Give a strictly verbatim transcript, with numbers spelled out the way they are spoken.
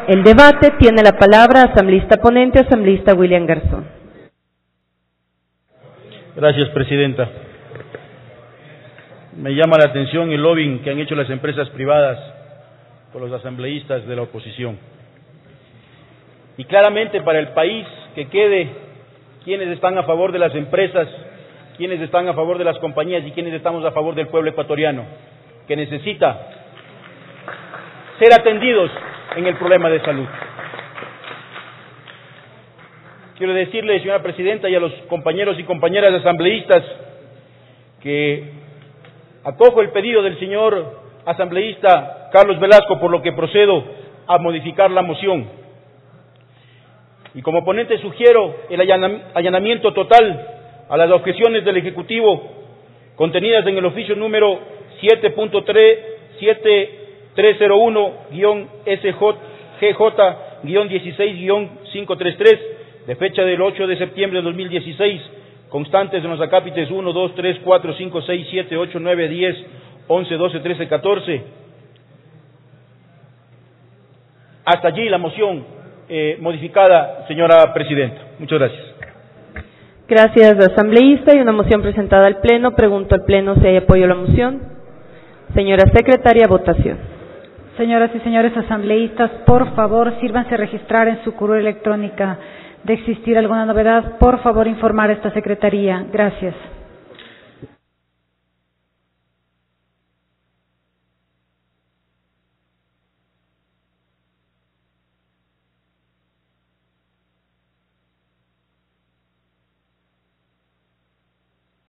el debate. Tiene la palabra asambleísta ponente, asambleísta William Garzón. Gracias, presidenta. Me llama la atención el lobbying que han hecho las empresas privadas por los asambleístas de la oposición. Y claramente para el país que quede quienes están a favor de las empresas, quienes están a favor de las compañías y quienes estamos a favor del pueblo ecuatoriano, que necesita ser atendidos en el problema de salud. Quiero decirle, señora presidenta, y a los compañeros y compañeras asambleístas que acojo el pedido del señor asambleísta Carlos Velasco, por lo que procedo a modificar la moción. Y como ponente sugiero el allanamiento total a las objeciones del Ejecutivo contenidas en el oficio número siete punto tres tres cero uno S J G J dieciséis quinientos treinta y tres de fecha del ocho de septiembre de dos mil dieciséis, constantes en los acápites uno, dos, tres, cuatro, cinco, seis, siete, ocho, nueve, diez, once, doce, trece, catorce. Hasta allí la moción eh, modificada, señora presidenta. Muchas gracias. Gracias, asambleísta. Hay una moción presentada al Pleno. Pregunto al Pleno si hay apoyo a la moción. Señora secretaria, votación. Señoras y señores asambleístas, por favor, sírvanse registrar en su curul electrónica. De existir alguna novedad, por favor, informar a esta secretaría. Gracias.